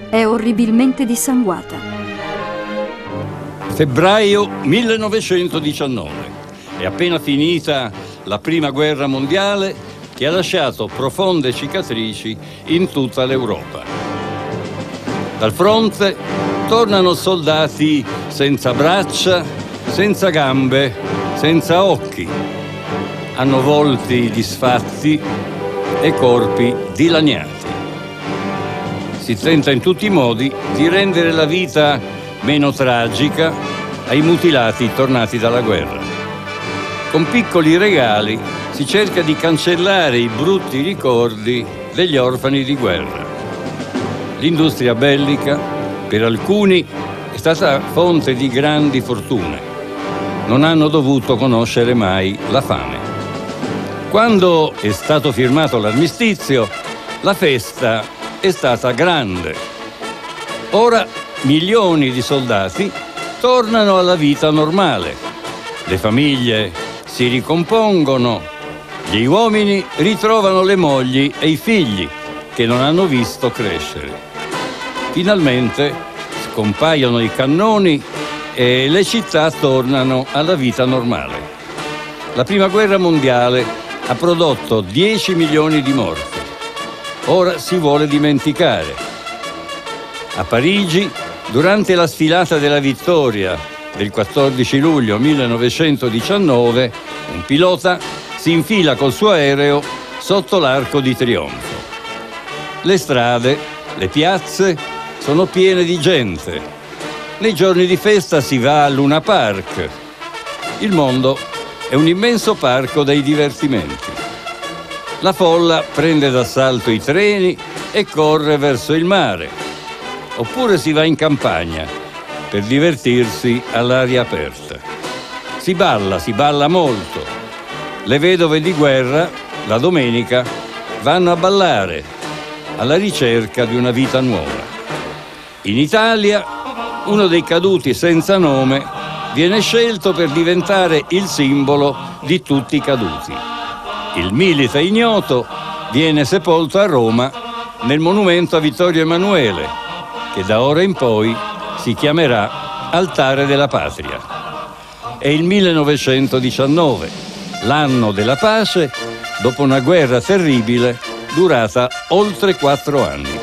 è orribilmente dissanguata. Febbraio 1919. È appena finita la Prima Guerra Mondiale che ha lasciato profonde cicatrici in tutta l'Europa. Dal fronte tornano soldati senza braccia, senza gambe, senza occhi. Hanno volti disfatti e corpi dilaniati. Si tenta in tutti i modi di rendere la vita meno tragica ai mutilati tornati dalla guerra. Con piccoli regali si cerca di cancellare i brutti ricordi degli orfani di guerra. L'industria bellica, per alcuni, è stata fonte di grandi fortune. Non hanno dovuto conoscere mai la fame. Quando è stato firmato l'armistizio, la festa è stata grande. Ora milioni di soldati tornano alla vita normale. Le famiglie si ricompongono, gli uomini ritrovano le mogli e i figli che non hanno visto crescere. Finalmente scompaiono i cannoni e le città tornano alla vita normale. La Prima Guerra Mondiale ha prodotto 10 milioni di morti. Ora si vuole dimenticare. A Parigi, durante la sfilata della vittoria del 14 luglio 1919, un pilota si infila col suo aereo sotto l'Arco di Trionfo. Le strade, le piazze sono piene di gente. Nei giorni di festa si va al Luna Park. Il mondo è un immenso parco dei divertimenti. La folla prende d'assalto i treni e corre verso il mare. Oppure si va in campagna per divertirsi all'aria aperta. Si balla molto. Le vedove di guerra, la domenica, vanno a ballare alla ricerca di una vita nuova. In Italia, uno dei caduti senza nome viene scelto per diventare il simbolo di tutti i caduti. Il milite ignoto viene sepolto a Roma nel monumento a Vittorio Emanuele, che da ora in poi si chiamerà Altare della Patria. È il 1919, l'anno della pace, dopo una guerra terribile durata oltre 4 anni.